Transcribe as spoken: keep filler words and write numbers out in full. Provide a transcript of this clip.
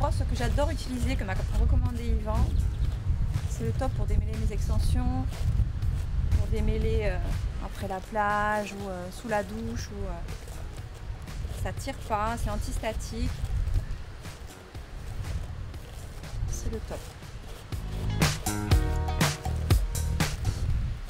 brosse que j'adore utiliser, que m'a recommandé Yvan. C'est le top pour démêler mes extensions, pour démêler euh, après la plage ou euh, sous la douche. Ou, euh, ça tire pas, c'est antistatique. C'est le top.